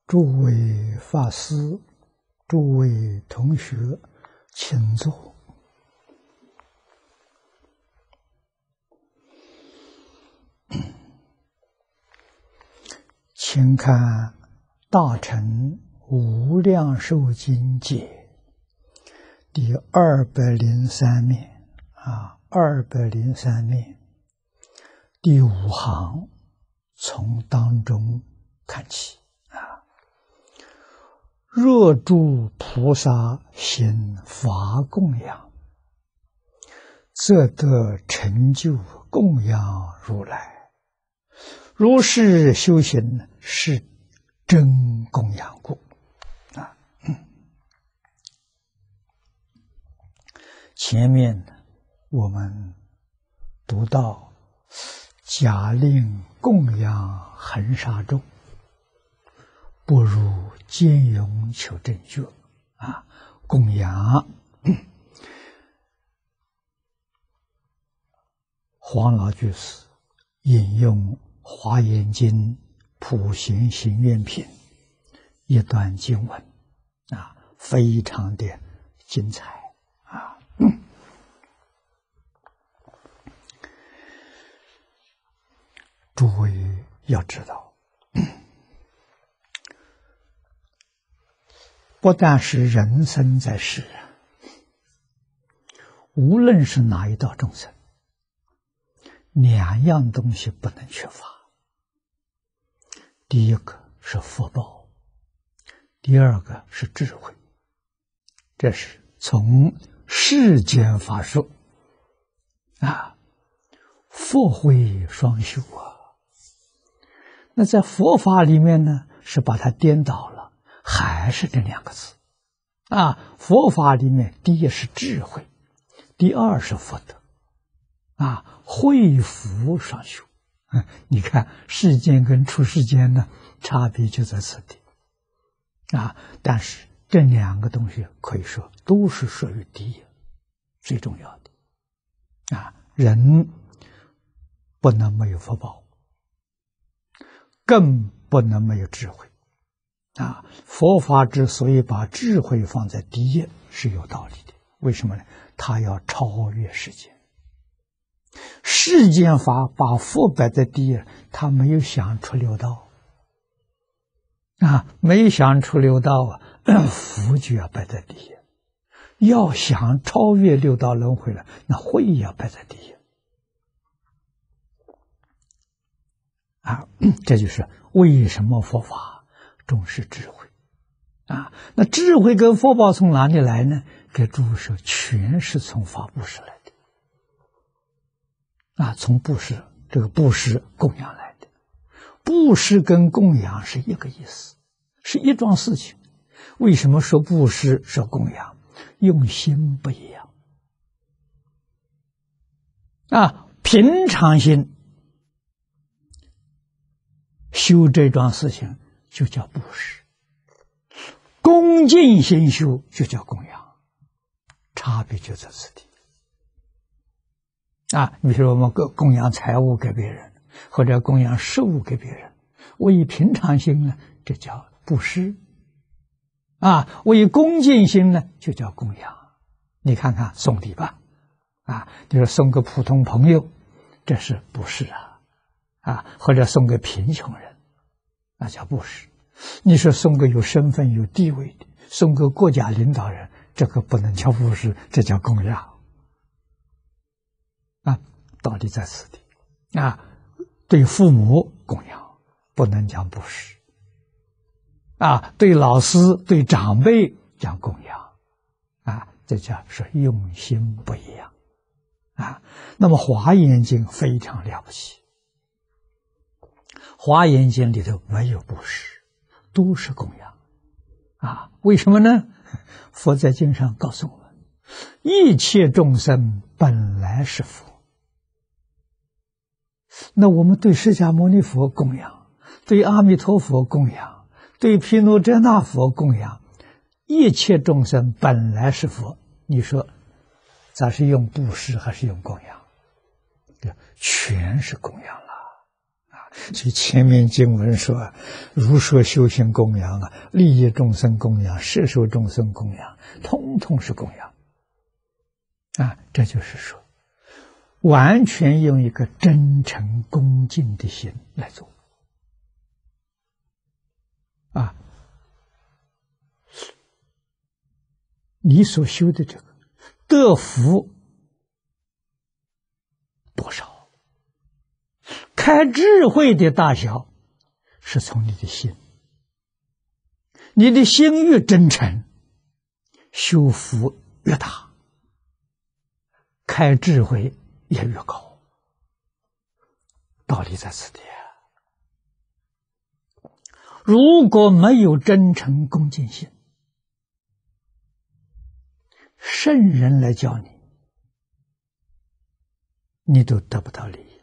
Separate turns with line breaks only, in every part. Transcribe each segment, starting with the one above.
诸位法师、诸位同学，请坐。请看《大乘无量寿经解》第203面，203面第5行，从当中看起。若诸菩萨行法供养，则得成就供养如来。如是修行，是真供养故。前面我们读到假令供养恒沙众，不如坚勇求正觉。供养黄老居士引用《华严经》普贤行愿品一段经文，非常的精彩。诸位要知道，不但是人生在世，无论是哪一道众生，两样东西不能缺乏。第一个是福报，第二个是智慧。这是从世间法说福慧双修那在佛法里面呢，是把它颠倒了，还是这两个字佛法里面第一是智慧，第二是福德慧福双修。你看世间跟出世间呢，差别就在此地但是这两个东西可以说都是属于第一最重要的人不能没有福报，更不能没有智慧佛法之所以把智慧放在第一是有道理的。为什么呢？它要超越世间。世间法把佛摆在第一，他没有想出六道没想出六道福就要摆在第一。要想超越六道轮回了，那慧也要摆在第一这就是为什么佛法重视智慧那智慧跟福报从哪里来呢？给诸位说，全是从法布施来的从布施，这个布施供养来的。布施跟供养是一个意思，是一桩事情。为什么说布施说供养？用心不一样平常心修这桩事情就叫布施，恭敬心修就叫供养，差别就在此地比如说我们供养财物给别人，或者供养食物给别人，为平常心呢，这叫布施为恭敬心呢，就叫供养。你看看送礼吧就是送个普通朋友，这是布施或者送给贫穷人，那叫布施。你说送个有身份有地位的，送个国家领导人，这个不能叫布施，这叫供养道理在此地对父母供养不能讲布施对老师对长辈讲供养这叫是用心不一样那么华严经非常了不起，华严经里头没有布施，都是供养为什么呢？佛在经上告诉我们，一切众生本来是佛。那我们对释迦牟尼佛供养，对阿弥陀佛供养，对毗卢遮那佛供养，一切众生本来是佛。你说咱是用布施还是用供养？全是供养了所以前面经文说，如说修行供养啊，利益众生供养，摄受众生供养，通通是供养啊。这就是说，完全用一个真诚恭敬的心来做啊。你所修的这个得福多少，开智慧的大小是从你的心，你的心越真诚，修福越大，开智慧也越高，道理在此地。如果没有真诚恭敬心，圣人来教你，你都得不到利益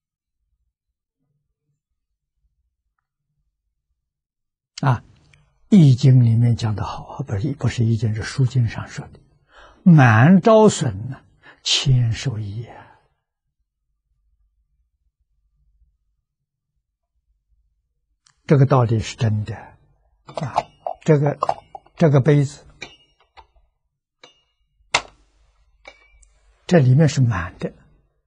啊。易经里面讲得好啊，不是易经，是书经上说的，满招损呢，谦受益啊。这个道理是真的啊。这个杯子，这里面是满的，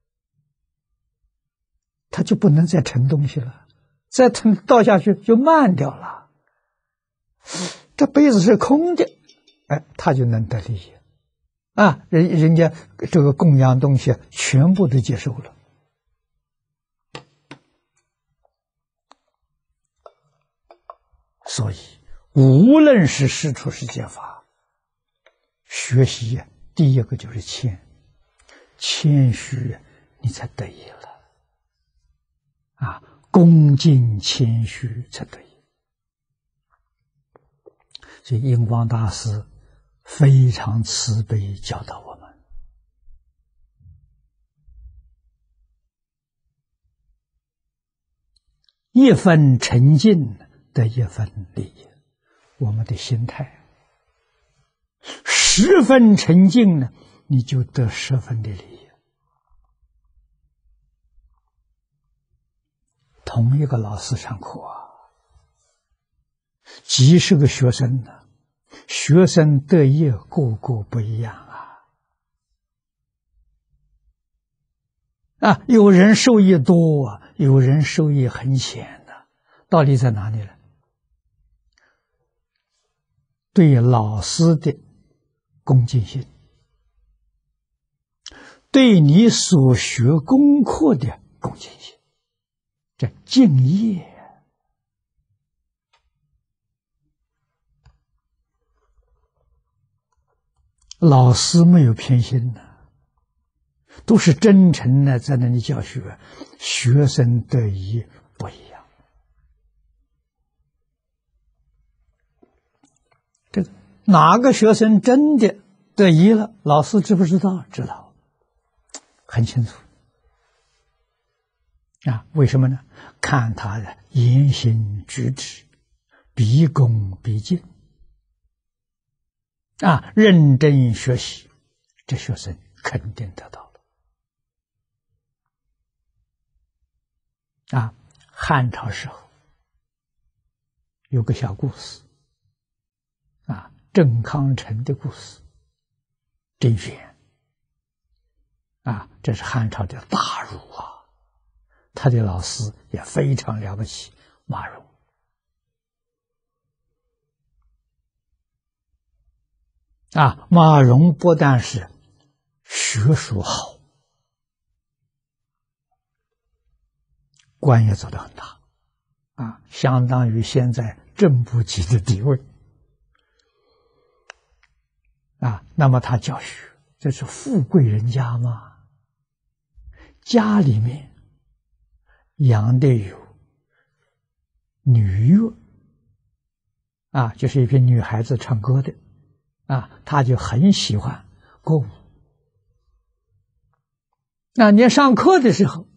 它就不能再盛东西了，再倒下去就漫掉了。这杯子是空的，哎，他就能得利益啊！人家这个供养东西全部都接受了。所以无论是世出世间法，学习第一个就是谦虚，你才得意了啊！恭敬谦虚才得意。所以印光大师非常慈悲教导我们，一分沉静得一分利益。我们的心态10分沉静呢，你就得10分的利益。同一个老师上课啊，几十个学生呢，学生得益个个不一样啊！有人受益多啊，有人受益很浅的，道理在哪里呢？对老师的恭敬心，对你所学功课的恭敬心，这敬业。老师没有偏心的，都是真诚的在那里教学，学生得益不一样。这个哪个学生真的得益了，老师知不知道？知道，很清楚啊。为什么呢？看他的言行举止，毕恭毕敬啊，认真学习，这学生肯定得到了啊。汉朝时候有个小故事啊，郑康成的故事，郑玄啊，这是汉朝的大儒啊，他的老师也非常了不起，马融。啊，马融不但是学术好，官也做得很大啊，相当于现在正部级的地位啊。那么他教学，这是富贵人家嘛，家里面养的有女乐啊，就是一批女孩子唱歌的啊，他就很喜欢歌舞。那你上课的时候，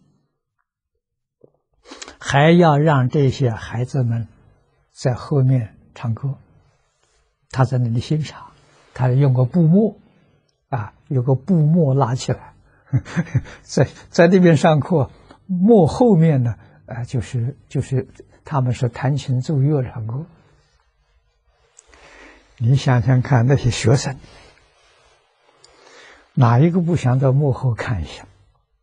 还要让这些孩子们在后面唱歌，他在那里欣赏，他用个布幕啊，有个布幕拉起来，在那边上课，幕后面呢就是他们是弹琴奏乐唱歌。你想想看，那些学生哪一个不想到幕后看一下？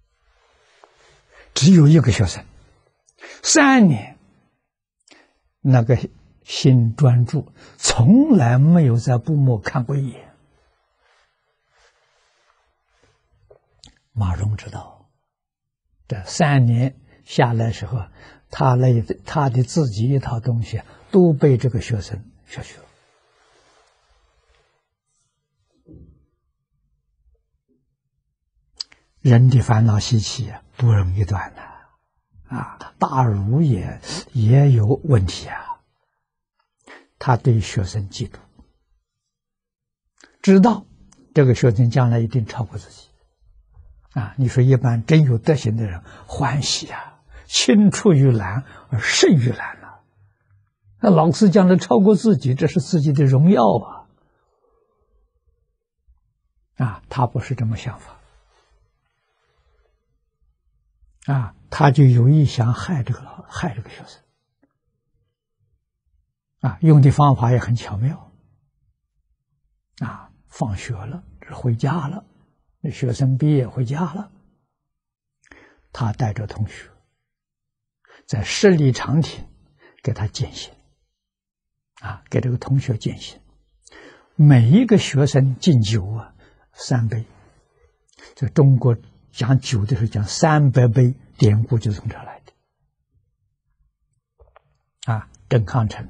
只有一个学生，3年那个心专注，从来没有在布幕看过一眼。马蓉知道，这3年下来时候，他的自己一套东西都被这个学生学了。人的烦恼习气不容易断的，大儒也有问题啊。他对学生嫉妒，知道这个学生将来一定超过自己你说一般真有德行的人欢喜青出于蓝而胜于蓝了。那老师将来超过自己，这是自己的荣耀他不是这么想法。他就有意想害这个学生用的方法也很巧妙放学了，回家了，那学生毕业回家了，他带着同学在十里长亭给他践行给这个同学践行，每一个学生敬酒3杯，这中国讲酒的时候讲300杯，典故就从这来的郑康成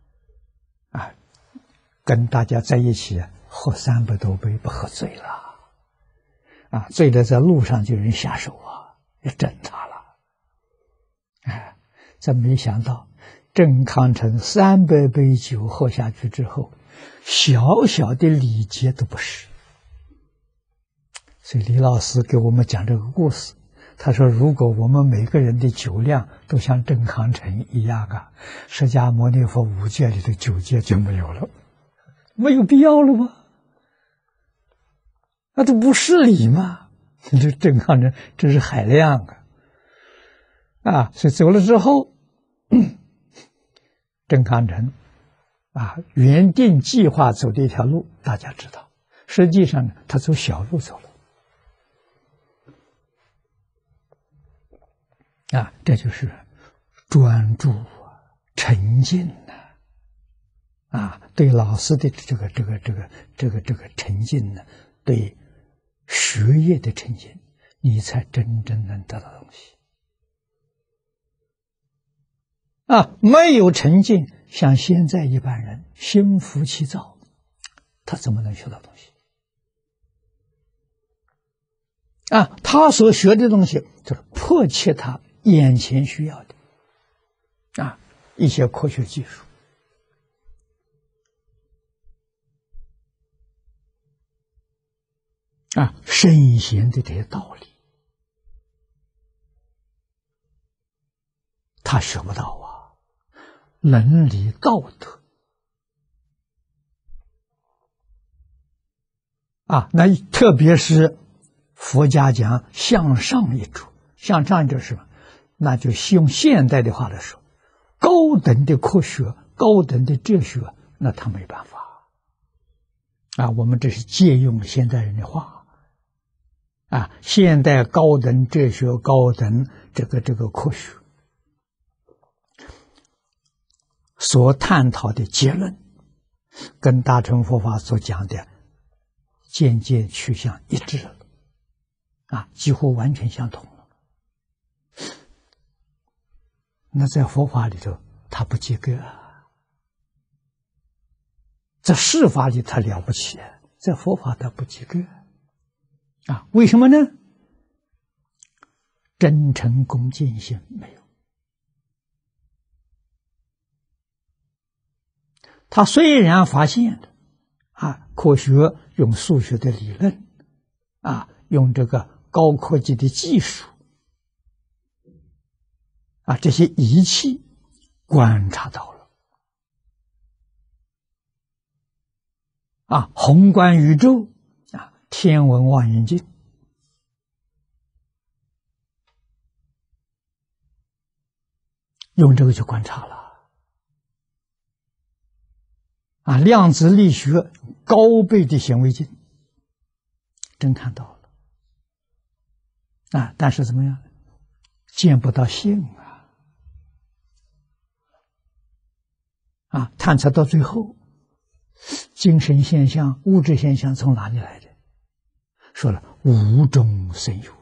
跟大家在一起喝300多杯，不喝醉了醉了在路上就有人下手也整他了真没想到郑康成300杯酒喝下去之后，小小的礼节都不是。所以李老师给我们讲这个故事，他说如果我们每个人的酒量都像郑康成一样释迦牟尼佛5戒里的9戒就没有了，没有必要了吗？那都不是礼嘛。这郑康成真是海量所以走了之后郑康成原定计划走的一条路大家知道，实际上他走小路走了这就是专注沉静对老师的这个沉静对学业的沉静，你才真正能得到东西没有沉静，像现在一般人心浮气躁，他怎么能学到东西他所学的东西就是迫切他眼前需要的一些科学技术圣贤的这些道理他学不到伦理道德那特别是佛家讲向上一主，向上就是什么？那就用现代的话来说，高等的科学、高等的哲学，那他没办法我们这是借用现代人的话现代高等哲学、高等这个科学所探讨的结论，跟大乘佛法所讲的渐渐趋向一致了几乎完全相同了。那在佛法里头他不及格在世法里他了不起在佛法他不及格为什么呢？真诚恭敬心没有。他虽然发现了科学用数学的理论用这个高科技的技术这些仪器观察到了宏观宇宙天文望远镜用这个去观察了啊，量子力学高倍的显微镜，真看到了啊，但是怎么样，见不到性啊，探测到最后，精神现象、物质现象从哪里来的？说了无中生有，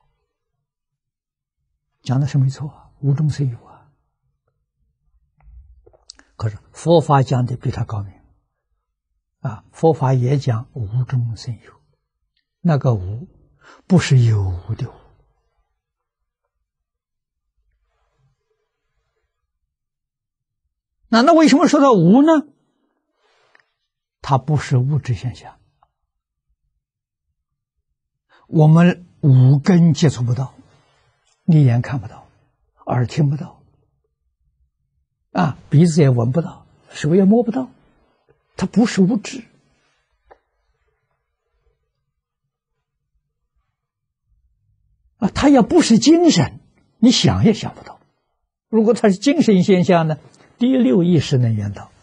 讲的是没错，无中生有啊。可是佛法讲的比他高明啊，佛法也讲无中生有，那个无不是有无的无。那为什么说它无呢？它不是物质现象，我们五根接触不到，你眼看不到，耳听不到，啊，鼻子也闻不到，手也摸不到，它不是物质。啊，它也不是精神，你想也想不到。如果它是精神现象呢？第六意识能缘到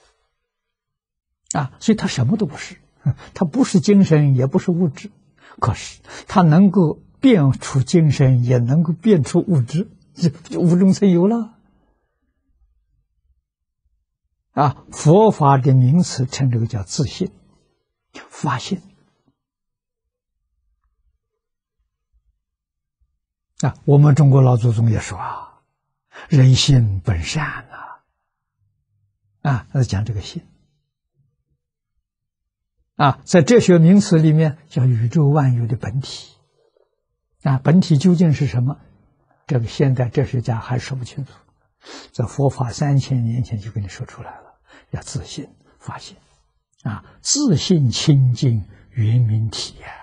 啊，所以它什么都不是，它不是精神，也不是物质，可是它能够变出精神，也能够变出物质，就无中生有了啊！佛法的名词称这个叫自性、发现啊。我们中国老祖宗也说啊，人性本善啊，讲这个性啊，在哲学名词里面叫宇宙万有的本体啊，本体究竟是什么？这个现代哲学家还说不清楚，在佛法3000年前就跟你说出来了，要自性发现啊，自性清净圆明体呀，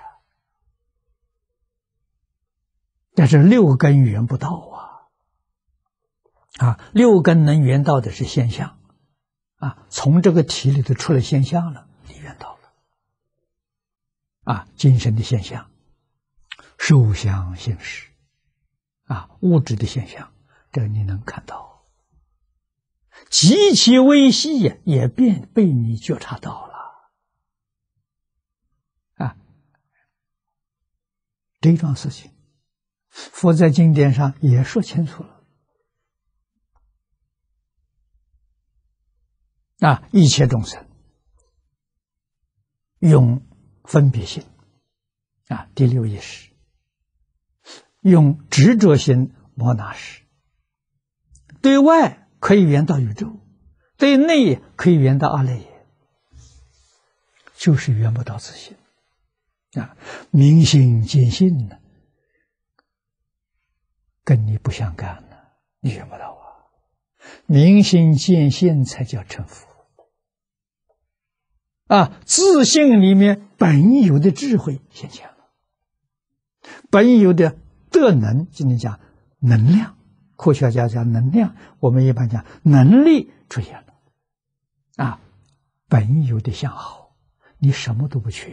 但是六根圆不到啊，六根能圆到的是现象啊，从这个体里头出了现象了，你圆到了啊，精神的现象、受想行识啊，物质的现象，这个你能看到，极其微细也被你觉察到了啊，这一桩事情，佛在经典上也说清楚了啊，一切众生用分别心啊，第六意识，用执着心摩那识，对外可以圆到宇宙，对内可以圆到阿赖耶，就是圆不到自性啊。明心见性呢，跟你不相干呢，你圆不到啊。明心见性才叫成佛啊！自性里面本有的智慧显现了，本有的德能，今天讲能量，科学家讲能量，我们一般讲能力出现了啊，本有的相好，你什么都不缺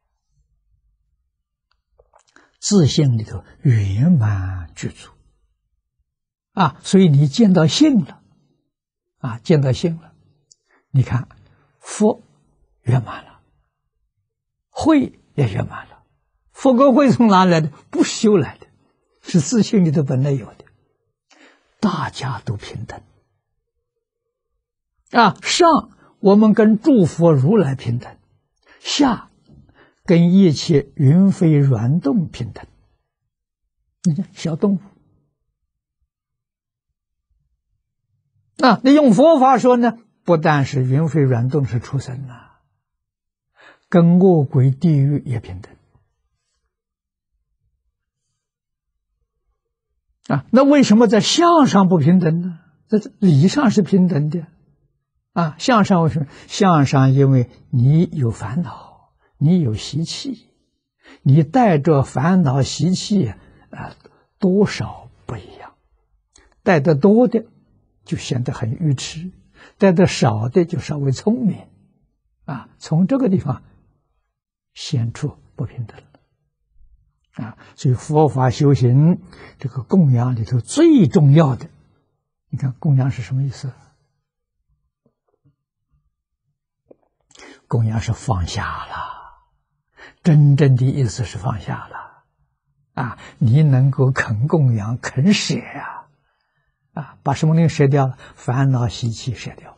自性里头圆满具足啊，所以你见到性了啊，见到性了，你看佛圆满了，慧也圆满了。佛跟慧从哪来的？不修来的，是自性里头本来有的。大家都平等啊，上我们跟诸佛如来平等，下跟一切云飞软动平等。你看小动物啊，你用佛法说呢，不但是云飞软动是畜生跟恶鬼地狱也平等啊。那为什么在相上不平等呢？在理上是平等的啊。相上为什么？相上因为你有烦恼，你有习气，你带着烦恼习气多少不一样，带得多的就显得很愚痴，带得少的就稍微聪明啊。从这个地方显出不平等了啊！所以佛法修行这个供养里头最重要的你看供养是什么意思？供养是放下了，真正的意思是放下了啊！你能够肯供养，肯舍呀，把什么东西舍掉了？烦恼习气舍掉，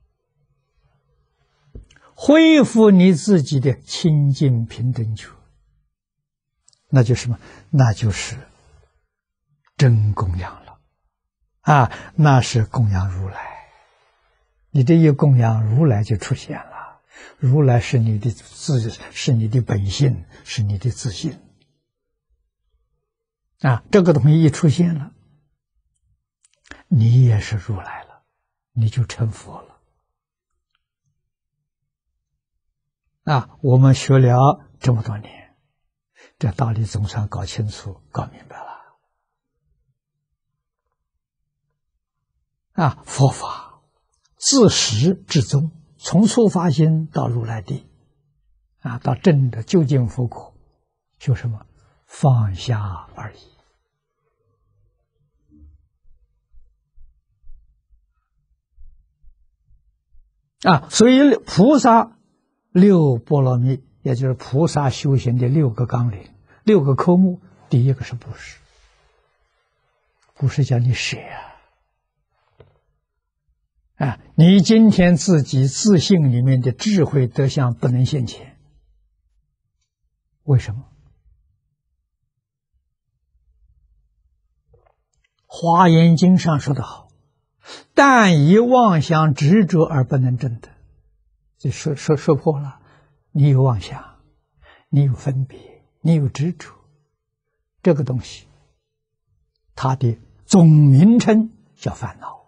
恢复你自己的清净平等觉，那就是什么？那就是真供养了啊！那是供养如来。你这一供养，如来就出现了。如来是你的是你的本性，是你的自信啊！这个东西一出现了，你也是如来了，你就成佛了啊！我们学了这么多年，这道理总算搞清楚、搞明白了啊！佛法自始至终，从初发心到如来地啊，到真的究竟佛果，就什么放下而已啊！所以菩萨六波罗蜜，也就是菩萨修行的6个纲领、6个科目，第一个是布施，布施叫你舍啊！你今天自己自信里面的智慧德相不能现前，为什么？华严经上说得好，但以妄想执着而不能证得，就说破了，你有妄想，你有分别，你有执着，这个东西它的总名称叫烦恼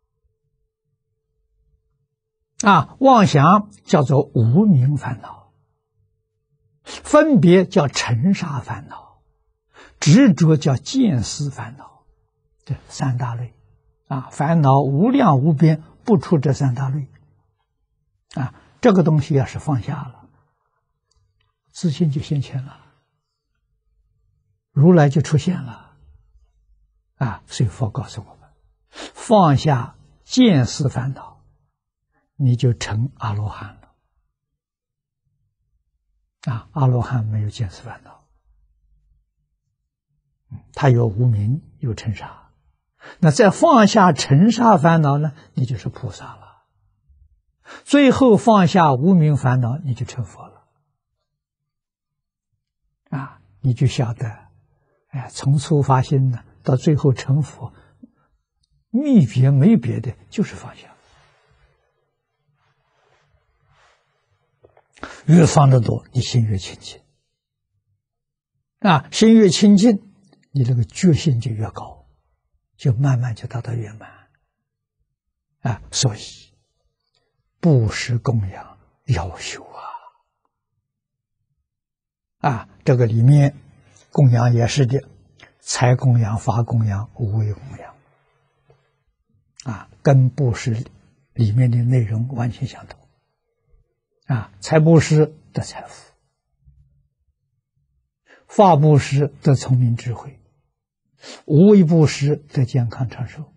啊！妄想叫做无明烦恼，分别叫尘沙烦恼，执着叫见思烦恼，这3大类啊！烦恼无量无边，不出这3大类啊！这个东西要是放下了，自信就现前了，如来就出现了啊！所以佛告诉我们，放下见思烦恼，你就成阿罗汉了啊！阿罗汉没有见思烦恼，他有无明，有尘沙。那再放下尘沙烦恼呢，你就是菩萨了。最后放下无明烦恼，你就成佛了啊！你就晓得，从初发心呢，到最后成佛，秘诀没别的，就是放下。越放得多，你心越清净啊！心越清净，你这个觉性就越高，就慢慢就达到圆满啊！所以布施供养要修啊！这个里面供养也是的，财供养、法供养、无为供养啊，跟布施里面的内容完全相同啊！财布施得财富，法布施得聪明智慧，无为布施得健康长寿。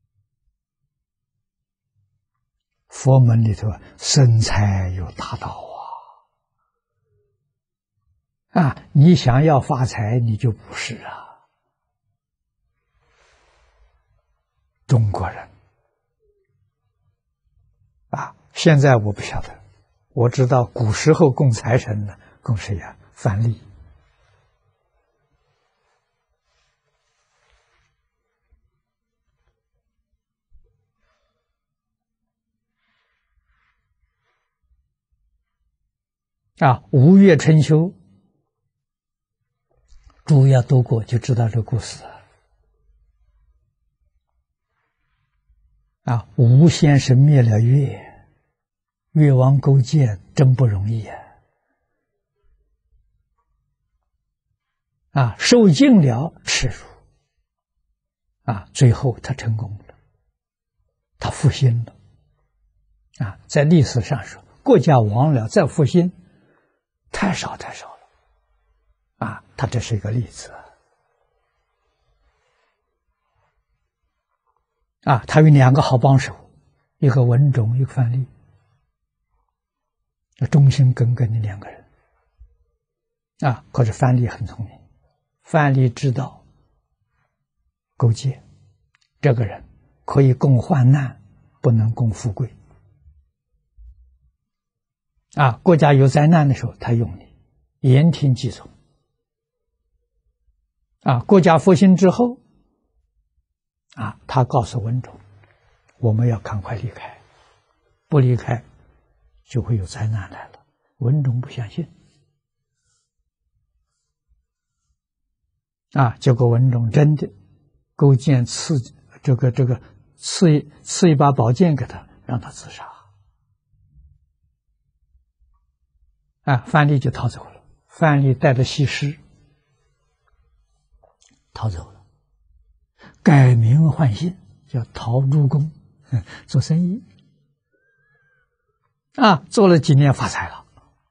佛门里头生财有大道啊！你想要发财，你就布施啊！中国人啊，现在我不晓得，我知道古时候供财神呢，供谁呀？范蠡。吴越春秋诸要读过就知道这个故事吴先生灭了越，越王勾践真不容易受尽了耻辱最后他成功了，他复兴了在历史上说国家亡了再复兴太少太少了他这是一个例子他有2个好帮手，一个文种，一个范蠡，忠心耿耿的2个人。可是范蠡很聪明，范蠡知道勾践这个人可以共患难，不能共富贵。国家有灾难的时候，他用你，言听计从。国家复兴之后，他告诉文种，我们要赶快离开，不离开就会有灾难来了。文种不相信。结果文种真的勾践赐一把宝剑给他，让他自杀。范蠡就逃走了。范蠡带着西施逃走了，改名换姓，叫陶朱公，做生意。做了几年发财了。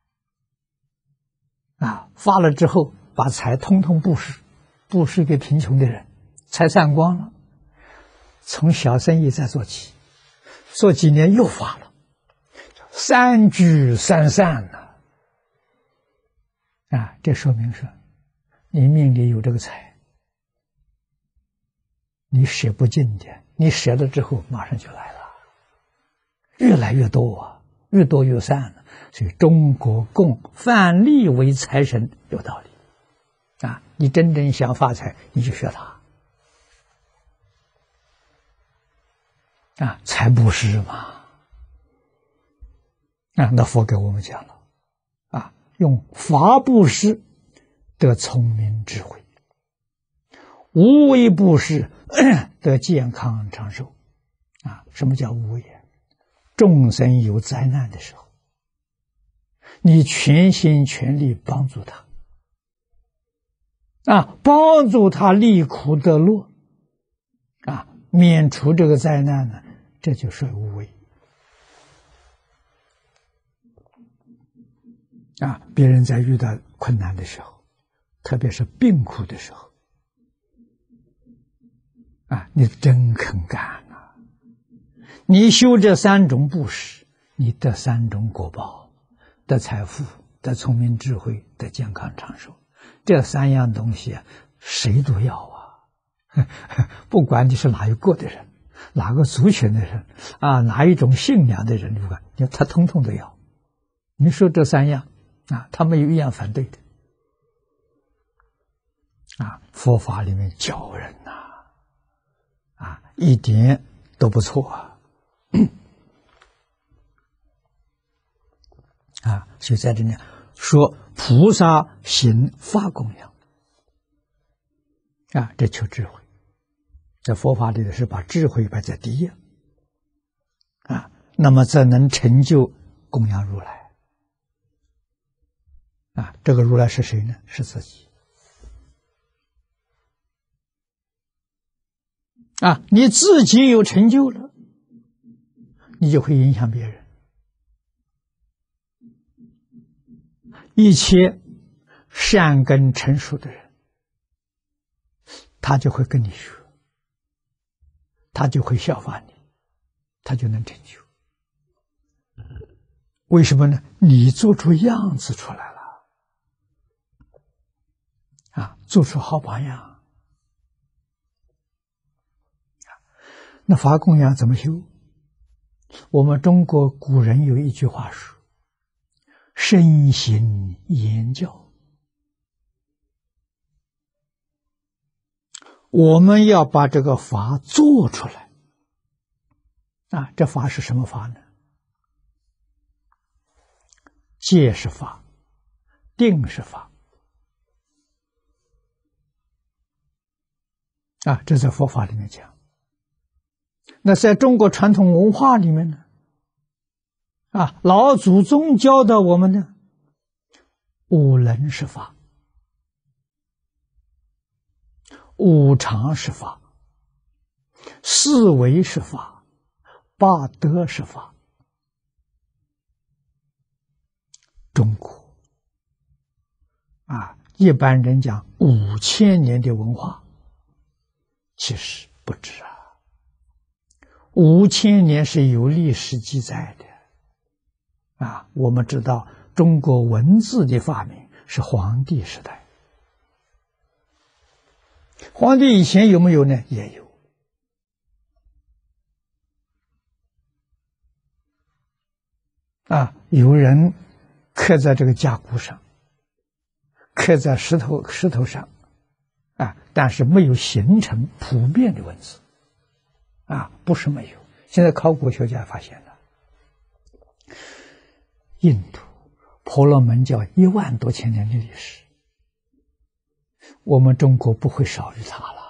发了之后，把财通通布施给贫穷的人，财散光了。从小生意再做起，做几年又发了，3聚3散了。这说明说，你命里有这个财，你舍不尽的，你舍了之后马上就来了，越来越多越多越散了。所以中国供范蠡为财神有道理。你真正想发财，你就学他。财布施嘛。那佛给我们讲了，用法布施得聪明智慧，无为布施得健康长寿。什么叫无为？众生有灾难的时候，你全心全力帮助他，帮助他离苦得乐，免除这个灾难呢，这就是无为。别人在遇到困难的时候，特别是病苦的时候，你真肯干你修这3种布施，你得3种果报，得财富，得聪明智慧，得健康长寿。这3样东西谁都要不管你是哪一个的人，哪个族群的人，哪一种信仰的人，他通通都要。你说这3样他没有一样反对的。佛法里面教人一点都不错所以在这里说菩萨行法供养这求智慧。在佛法里的是把智慧摆在第一那么则能成就供养如来这个如来是谁呢？是自己你自己有成就了，你就会影响别人。一切善根成熟的人，他就会跟你学，他就会效法你，他就能成就。为什么呢？你做出样子出来了做出好榜样。那法供养怎么修？我们中国古人有一句话说：身行言教。我们要把这个法做出来这法是什么法呢？戒是法，定是法这在佛法里面讲。那在中国传统文化里面呢老祖宗教的我们呢，五伦是法，五常是法，四维是法，八德是法。中国一般人讲5000年的文化，其实不止 5000年是有历史记载的啊。我们知道中国文字的发明是黄帝时代，黄帝以前有没有呢？也有啊，有人刻在这个甲骨上，刻在石头上啊，但是没有形成普遍的文字啊，不是没有。现在考古学家发现了，印度婆罗门教1万多千年的历史，我们中国不会少于它了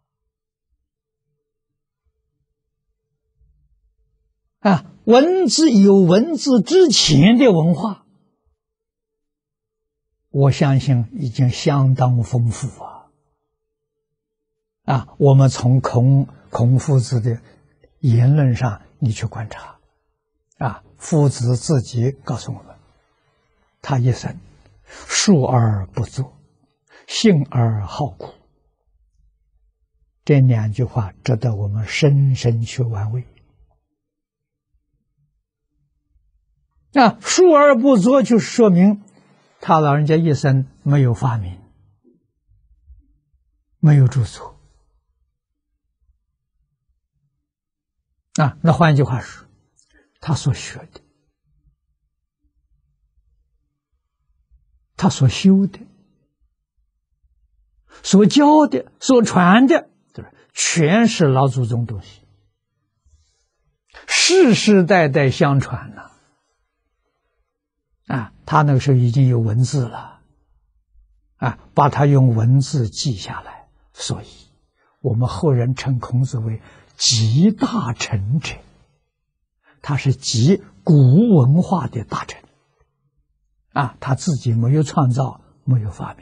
啊！文字有文字之前的文化，我相信已经相当丰富啊！我们从孔夫子的言论上，你去观察啊，夫子自己告诉我们，他一生述而不作，信而好古。这2句话值得我们深深去玩味。那述而不作，就是说明他老人家一生没有发明，没有著作啊。那换一句话说，他所学的，他所修的，所教的，所传的，全是老祖宗东西，世世代代相传呐。啊，他那个时候已经有文字了，啊，把它用文字记下来，所以我们后人称孔子为集大成者，他是集古文化的大成，啊，他自己没有创造，没有发明，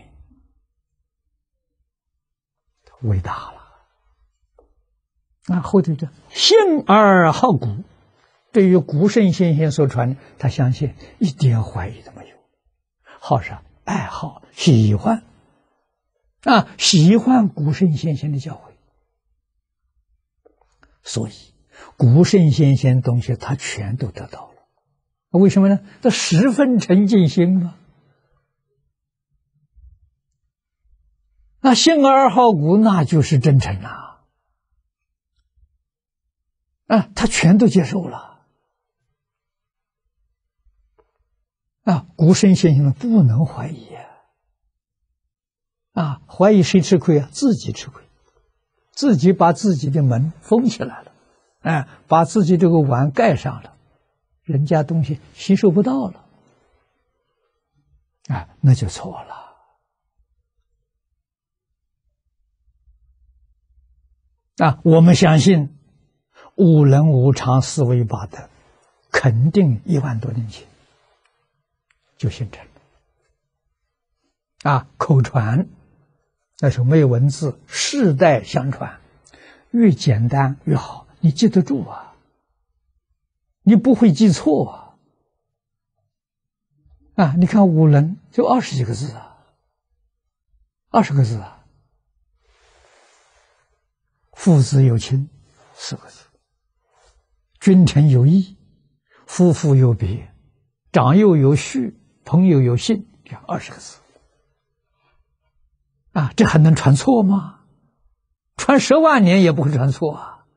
伟大了。那后头的信而好古，对于古圣先贤所传的，他相信一点怀疑都没有。好是爱好、喜欢啊，喜欢古圣先贤的教诲，所以古圣先贤东西他全都得到了。为什么呢？他十分沉浸心嘛。那信而好古，那就是真诚了啊，他全都接受了啊。古圣先贤不能怀疑啊，怀疑谁吃亏啊？自己吃亏，自己把自己的门封起来了，哎，把自己这个碗盖上了，人家东西吸收不到了，啊，那就错了。啊，我们相信五伦无常四维八德，肯定1万多年前就形成了。啊，口传那时候没有文字，世代相传，越简单越好，你记得住啊，你不会记错啊。你看五伦就20几个字啊，20个字啊。父子有亲4个字，君臣有义，夫妇有别，长幼有序，朋友有信，这样20个字啊，这还能传错吗？传10万年也不会传错啊！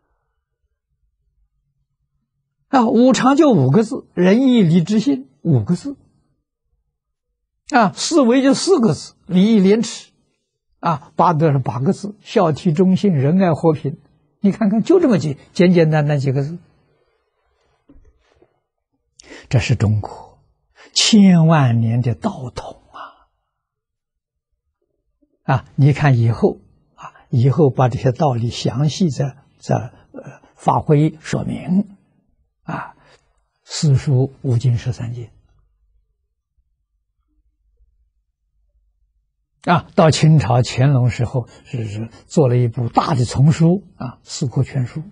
啊，五常就5个字，仁义礼智信5个字啊，四维就4个字，礼义廉耻啊，八德是8个字，孝悌忠信仁爱和平，你看看就这么简单单几个字。这是中国千万年的道统啊！你看以后把这些道理详细发挥说明啊，四书五经13经啊，到清朝乾隆时候是做了一部大的丛书啊，《四库全书》。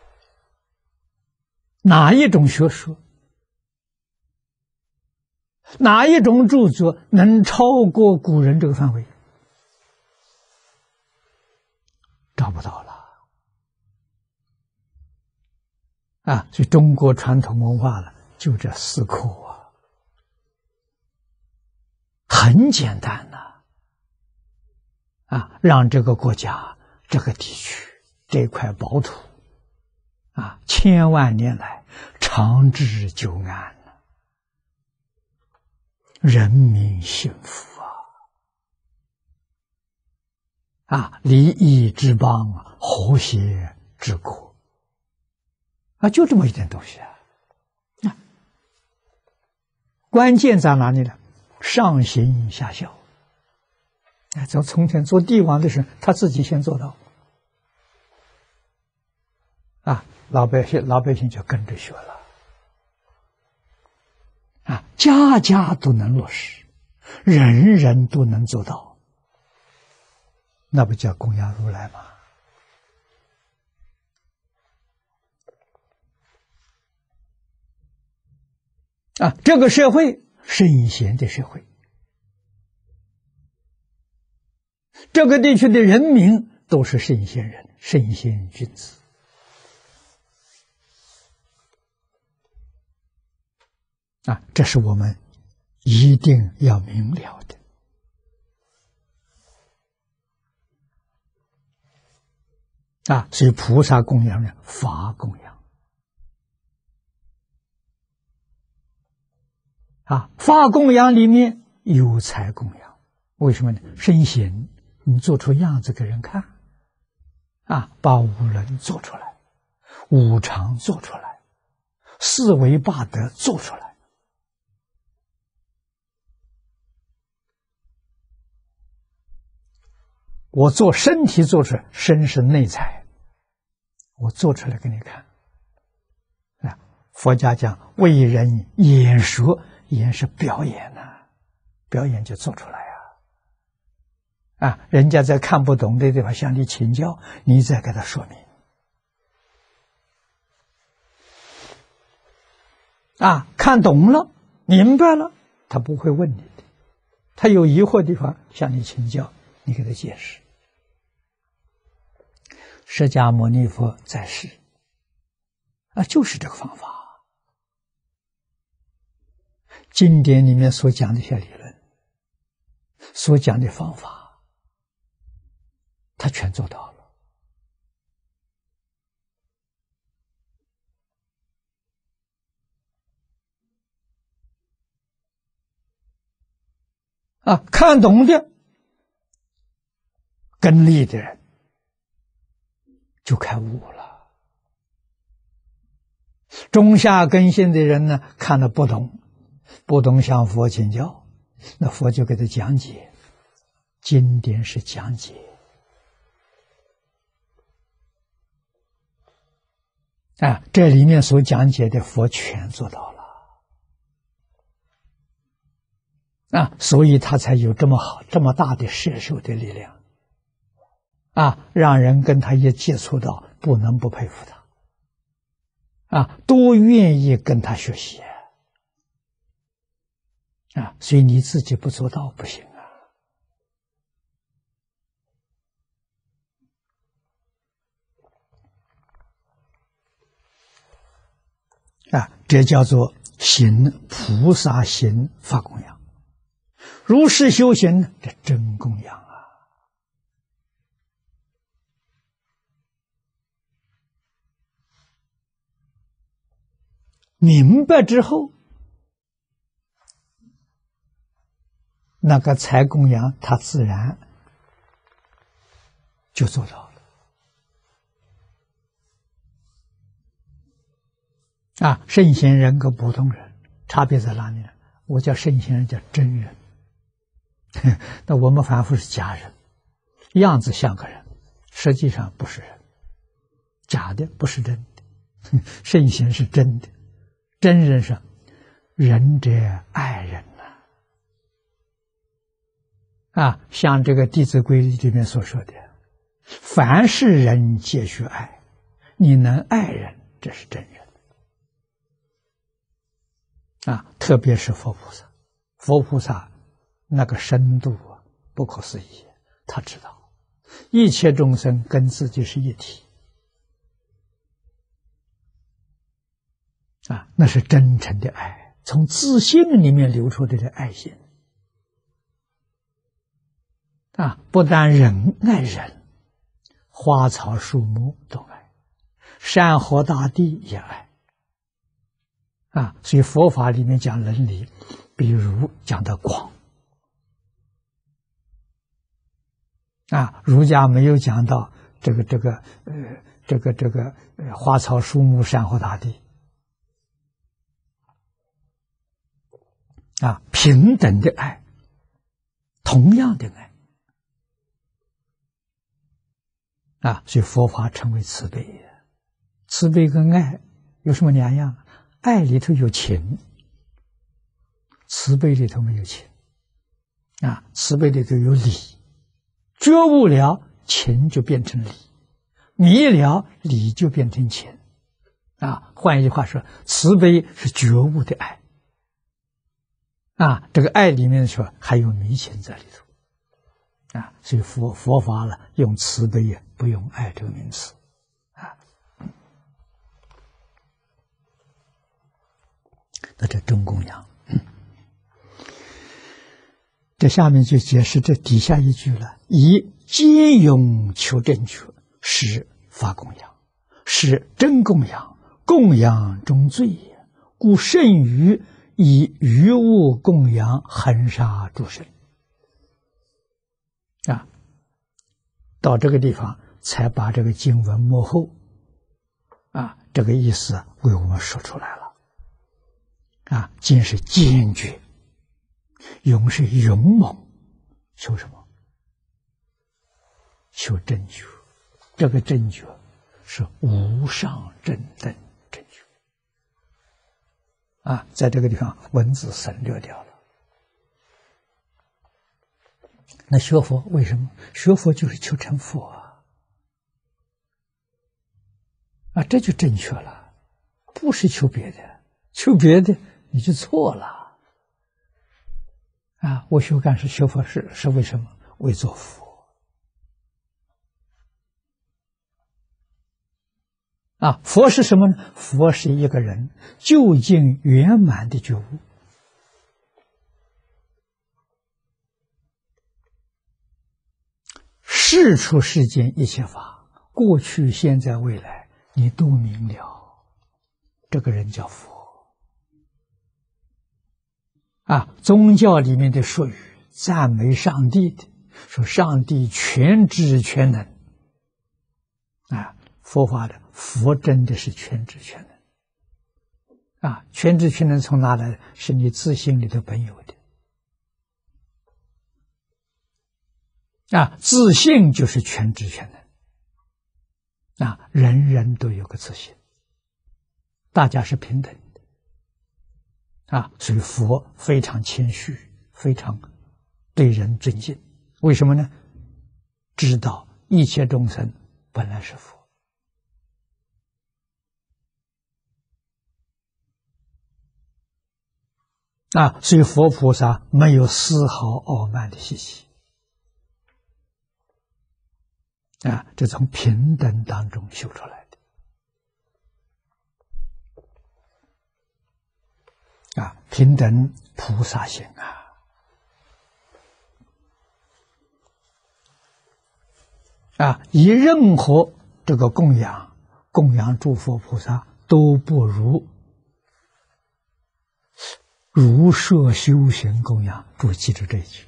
哪一种学说哪一种著作能超过古人这个范围？找不到了。啊，所以中国传统文化了，就这4课啊，很简单呐。啊，让这个国家、这个地区、这块宝土，啊，千万年来长治久安，人民幸福啊！啊，礼义之邦，和谐之国，啊，就这么一点东西啊！啊，关键在哪里呢？上行下效。哎，从前做帝王的时候，他自己先做到，啊，老百姓就跟着学了，啊，家家都能落实，人人都能做到，那不叫供养如来吗？啊，这个社会圣贤的社会。这个地区的人民都是圣贤人、圣贤君子，啊，这是我们一定要明了的。啊，所以菩萨供养呢，法供养。啊，法供养里面有财供养，为什么呢？圣贤。你做出样子给人看，啊，把五伦做出来，五常做出来，四维八德做出来，我做身体做出来，身是内财，我做出来给你看。啊，佛家讲为人演说，演是表演呐，表演就做出来。啊，人家在看不懂的地方向你请教，你再给他说明。啊，看懂了，明白了，他不会问你的，他有疑惑的地方向你请教，你给他解释。释迦牟尼佛在世，啊，就是这个方法。经典里面所讲的一些理论，所讲的方法。他全做到了，啊，看懂的、根利的人就开悟了，中下根性的人呢，看得不懂，向佛请教，那佛就给他讲解，经典是讲解。啊，这里面所讲解的佛全做到了，啊，所以他才有这么好、这么大的摄受的力量，啊，让人跟他一接触到，不能不佩服他，啊，多愿意跟他学习，啊，所以你自己不做到不行。啊，这叫做行菩萨行法供养，如是修行，这真供养啊！明白之后，那个财供养，他自然就做到了。啊，圣贤人跟普通人差别在哪里呢？我叫圣贤人，叫真人。那我们凡夫是假人，样子像个人，实际上不是人，假的不是真的。圣贤是真的，真人是仁者爱人呐。啊，像这个《弟子规》里面所说的，凡是人皆须爱，你能爱人，这是真人。啊，特别是佛菩萨， 佛菩萨那个深度啊，不可思议。他知道一切众生跟自己是一体啊，那是真诚的爱，从自信里面流出来的爱心啊，不但人爱人，花草树木都爱，山河大地也爱啊。所以佛法里面讲伦理，比如讲的广啊，儒家没有讲到这个花草树木山河大地啊，平等的爱，同样的爱啊，所以佛法称为慈悲。慈悲跟爱有什么两样？爱里头有情，慈悲里头没有情啊，慈悲里头有理。觉悟了，情就变成理；迷了，理就变成情。啊，换一句话说，慈悲是觉悟的爱。啊，这个爱里面说还有迷情在里头。啊，所以佛法呢，用慈悲也不用爱这个名词。啊，那这真供养。这下面就解释这底下一句了：以兼勇求正觉，是发供养，是真供养，供养中最也。故甚于以余物供养，恒沙诸生。啊，到这个地方才把这个经文幕后啊这个意思为我们说出来了。啊，坚是坚决。勇是勇猛，求什么？求正觉。这个正觉是无上正等正觉啊，在这个地方文字省略掉了。那学佛为什么？学佛就是求成佛啊，这就正确了，不是求别的，求别的你就错了。啊，我学干事学佛是为什么？为做佛啊！佛是什么呢？佛是一个人究竟圆满的觉悟。事出世间一切法，过去、现在、未来，你都明了，这个人叫佛。啊，宗教里面的术语赞美上帝的，说上帝全知全能。啊，佛法的佛真的是全知全能。啊，全知全能从哪来的？是你自性里头本有的。啊，自性就是全知全能。啊，人人都有个自性，大家是平等的。啊，所以佛非常谦虚，非常对人尊敬。为什么呢？知道一切众生本来是佛。啊，所以佛菩萨没有丝毫傲慢的习气。啊，这从平等当中修出来的。啊，平等菩萨行啊！以任何这个供养诸佛菩萨都不如如设修行供养。注意记住这一句。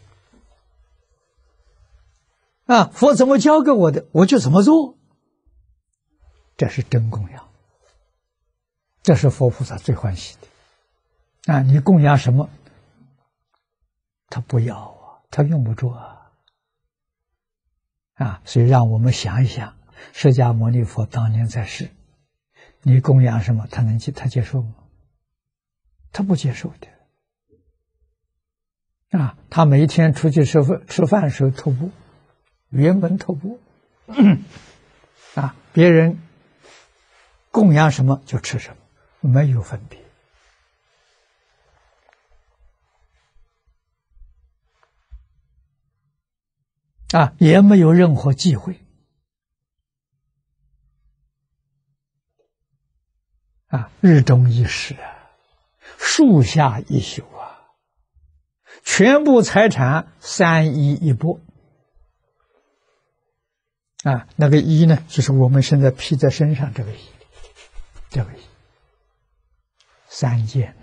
啊，佛怎么教给我的，我就怎么做。这是真供养，这是佛菩萨最欢喜的。啊，你供养什么？他不要啊，他用不着啊。啊，所以让我们想一想，释迦牟尼佛当年在世，你供养什么，他接受吗？他不接受的。啊，他每一天出去吃饭的时候徒步，原本徒步。啊，别人供养什么就吃什么，没有分别。 也没有任何忌讳日中一时树下一宿全部财产3衣一钵那个衣呢，就是我们现在披在身上这个衣3件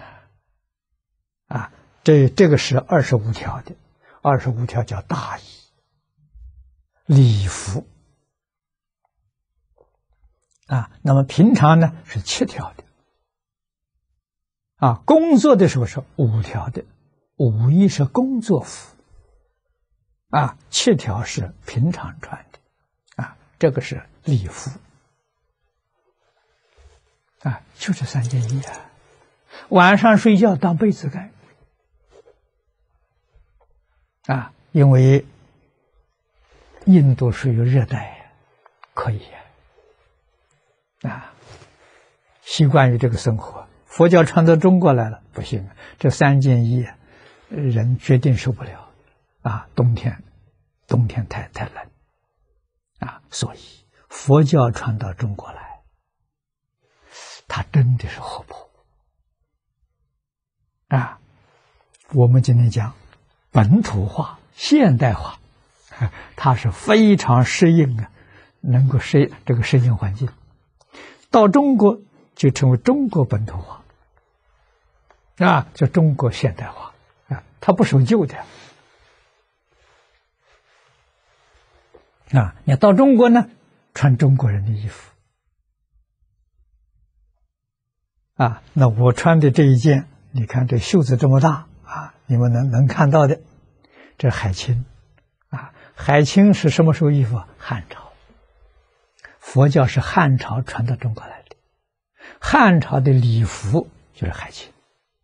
这个是25条的，25条叫大衣、礼服那么平常呢是7条的工作的时候是5条的，5衣是工作服7条是平常穿的这个是礼服就这3件衣晚上睡觉当被子盖因为印度属于热带可以习惯于这个生活。佛教传到中国来了不行，这3件衣人决定受不了冬天太冷所以佛教传到中国来，它真的是活泼我们今天讲本土化、现代化，它是非常适应能够适应环境。到中国就成为中国本土化叫中国现代化它不守旧的你到中国呢，穿中国人的衣服那我穿的这一件，你看这袖子这么大你们能看到的，这海青海青是什么时候衣服？汉朝，佛教是汉朝传到中国来的，汉朝的礼服就是海青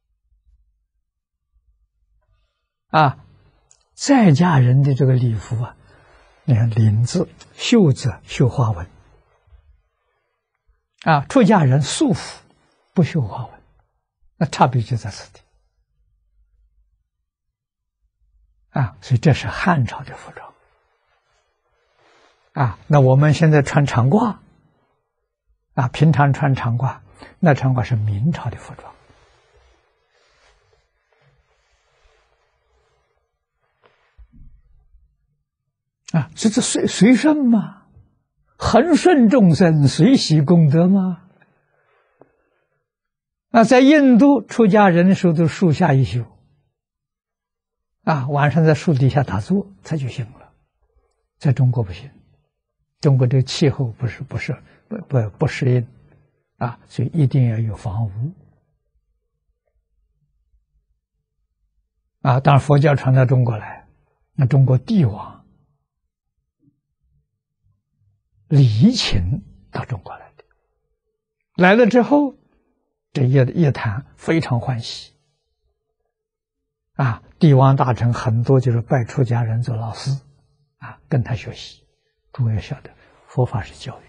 在家人的这个礼服你看领子、袖子绣花纹出家人素服不绣花纹，那差别就在此地所以这是汉朝的服装那我们现在穿长褂平常穿长褂，那长褂是明朝的服装这随顺嘛，恒顺众生，随喜功德嘛在印度出家人的时候都树下一宿晚上在树底下打坐才就行了，在中国不行，中国这个气候不适应所以一定要有房屋当然佛教传到中国来，那中国帝王李勤到中国来的，来了之后这叶檀非常欢喜帝王大臣很多就是拜出家人做老师跟他学习。诸位要晓得佛法是教育，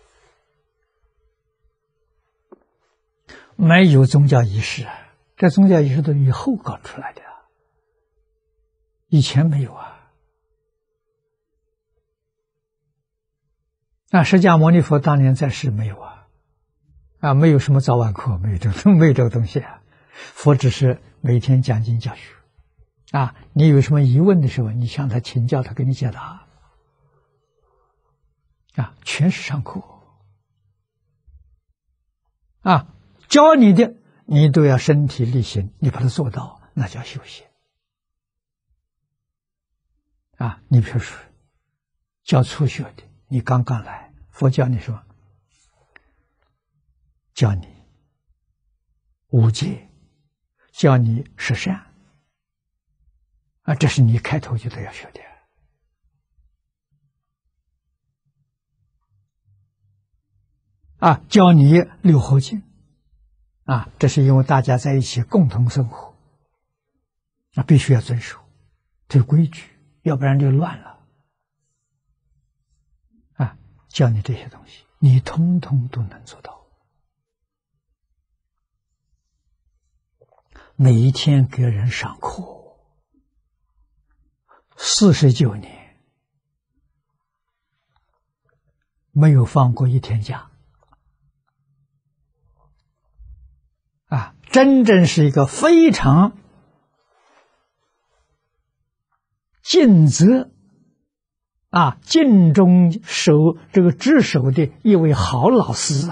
没有宗教仪式这宗教仪式都以后搞出来的以前没有释迦牟尼佛当年在世没有没有什么早晚课，没有这个东西佛只是每天讲经教学你有什么疑问的时候，你向他请教，他给你解答全是上课教你的你都要身体力行，你把它做到，那叫修行你比如说教初学的，你刚刚来，佛教你说教你五戒，教你十善这是你开头就都要学的教你六合敬这是因为大家在一起共同生活必须要遵守这个规矩，要不然就乱了教你这些东西，你通通都能做到。每一天给人上课，49年没有放过一天假。真正是一个非常尽责尽忠职守的一位好老师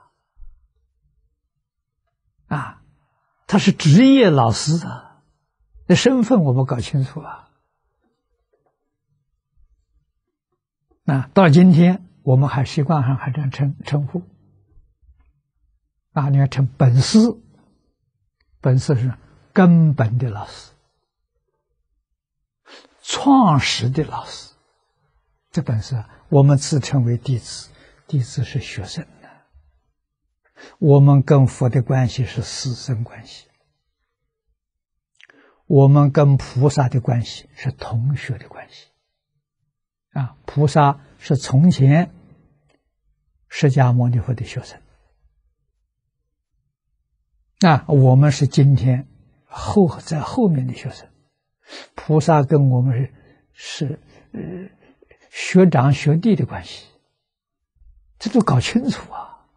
他是职业老师那身份我们搞清楚到今天我们还习惯上还这样称呼你看称本师是根本的老师，创始的老师。这本师我们自称为弟子，弟子是学生我们跟佛的关系是师生关系，我们跟菩萨的关系是同学的关系菩萨是从前释迦牟尼佛的学生我们是今天在后面的学生，菩萨跟我们是学长学弟的关系，这都搞清楚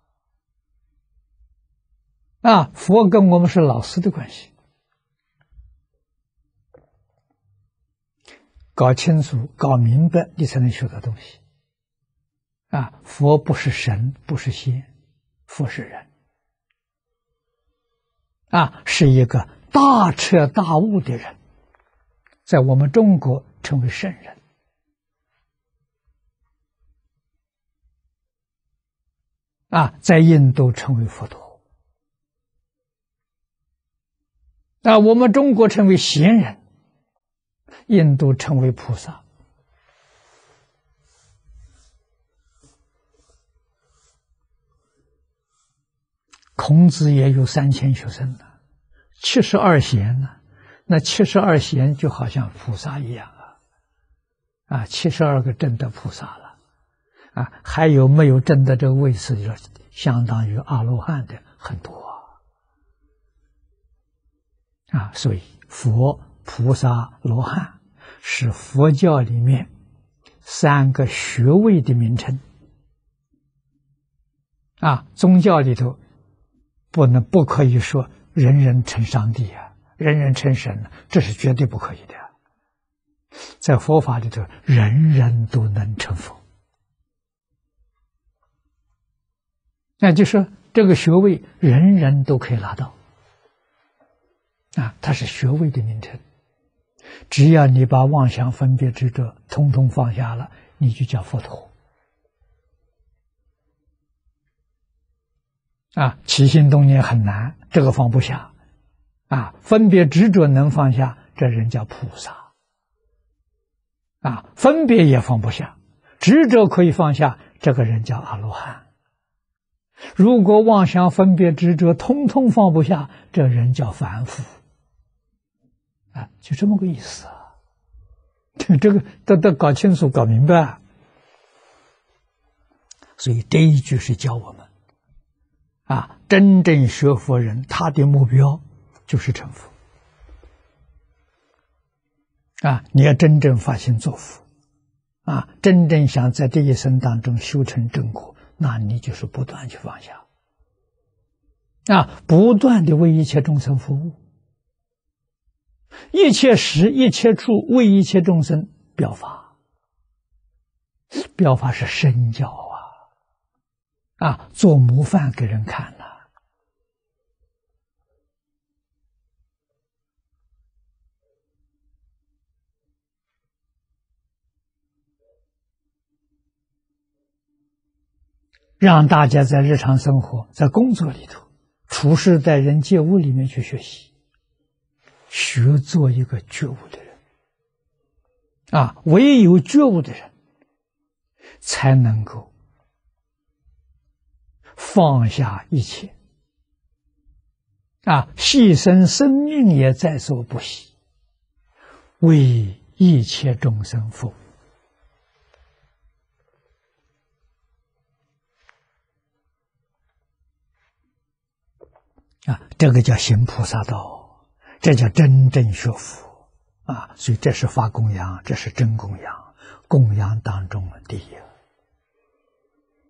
佛跟我们是老师的关系，搞清楚搞明白你才能学到东西佛不是神不是仙，佛是人是一个大彻大悟的人，在我们中国称为圣人在印度称为佛陀我们中国称为贤人，印度称为菩萨孔子也有3000学生72贤那72贤就好像菩萨一样72个证得菩萨了还有没有证得这个位次，就相当于阿罗汉的很多所以佛、菩萨、罗汉是佛教里面3个学位的名称宗教里头不可以说人人称上帝人人称神这是绝对不可以的在佛法里头人人都能成佛那就是这个学位人人都可以拿到它是学位的名称，只要你把妄想分别执着统统放下了，你就叫佛陀起心动念很难，这个放不下分别执着能放下，这人叫菩萨分别也放不下，执着可以放下，这个人叫阿罗汉。如果妄想分别执着通通放不下，这人叫凡夫就这么个意思这个都搞清楚搞明白所以这一句是教我们真正学佛人他的目标就是成佛你要真正发心做佛真正想在这一生当中修成正果，那你就是不断去放下不断的为一切众生服务，一切时一切处为一切众生表法，表法是身教做模范给人看让大家在日常生活在工作里头处事待人接物里面去学习，学做一个觉悟的人唯有觉悟的人才能够放下一切牺牲生命也在所不惜，为一切众生服务这个叫行菩萨道，这叫真正学佛所以这是发供养，这是真供养，供养当中的第一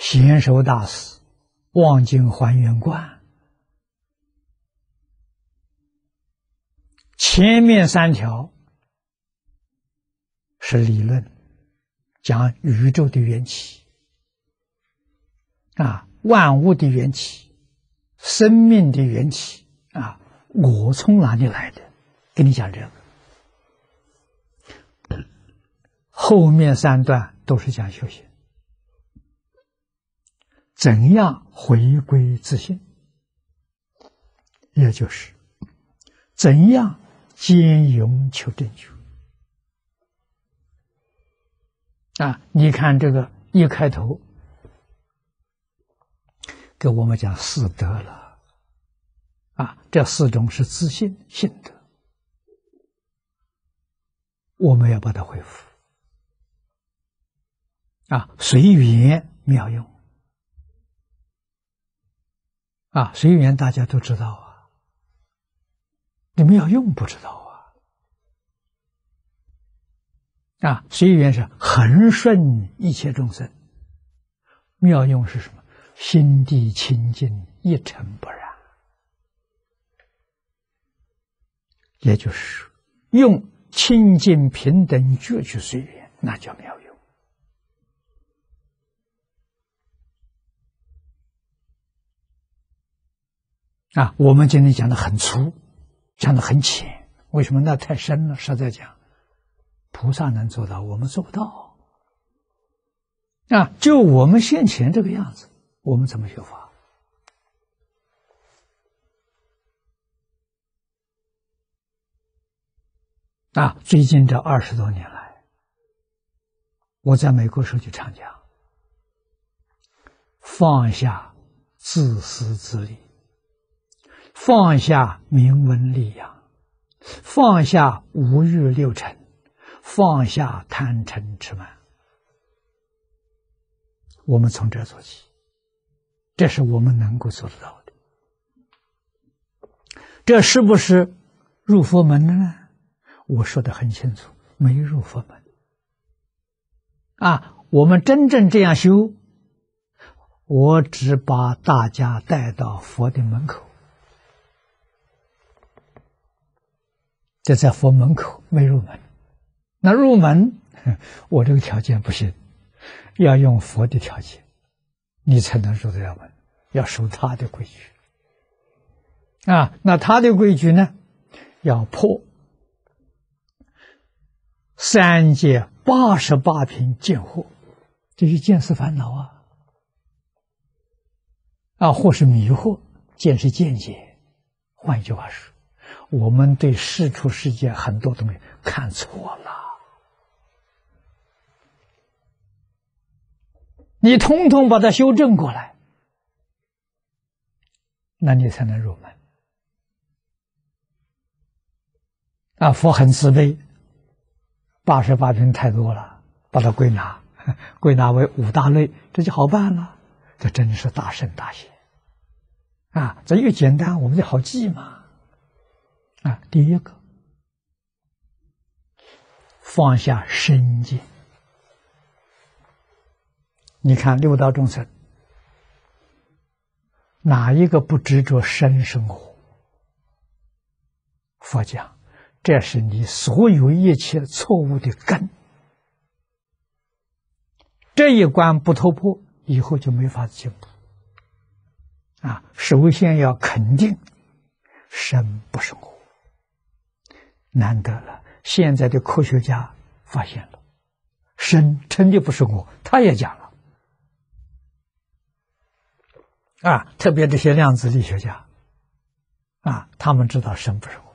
贤首大师望京还原观，前面3条是理论，讲宇宙的缘起万物的缘起，生命的缘起我从哪里来的？跟你讲这个。后面3段都是讲修行，怎样回归自信，也就是怎样坚勇求正觉你看这个一开头给我们讲4德了这4种是自信信德，我们要把它恢复随缘妙用随缘大家都知道你妙用不知道随缘是恒顺一切众生，妙用是什么？心地清净，一尘不染，也就是用清净平等觉去随缘，那叫妙用我们今天讲的很粗，讲的很浅，为什么？那太深了，实在讲菩萨能做到，我们做不到就我们现前这个样子，我们怎么学法最近这20多年来，我在美国时候就常讲，放下自私自利，放下名闻利养，放下五欲六尘，放下贪嗔痴慢，我们从这做起，这是我们能够做得到的。这是不是入佛门了呢？我说得很清楚，没入佛门我们真正这样修，我只把大家带到佛的门口，这在佛门口，没入门。那入门，我这个条件不行，要用佛的条件，你才能入得了门，要守他的规矩那他的规矩呢，要破3界88品见惑，这是见思烦恼或是迷惑，见是见解。换一句话说，我们对世出世界很多东西看错了，你统统把它修正过来，那你才能入门佛很慈悲，88品太多了，把它归纳为5大类，这就好办了。这真是大圣大贤这越简单我们就好记嘛第一个，放下身见。你看六道众生，哪一个不执着身生活？佛讲，这是你所有一切错误的根。这一关不突破，以后就没法进步首先要肯定身不生活，难得了，现在的科学家发现了身真的不是我，他也讲了特别这些量子力学家他们知道身不是我。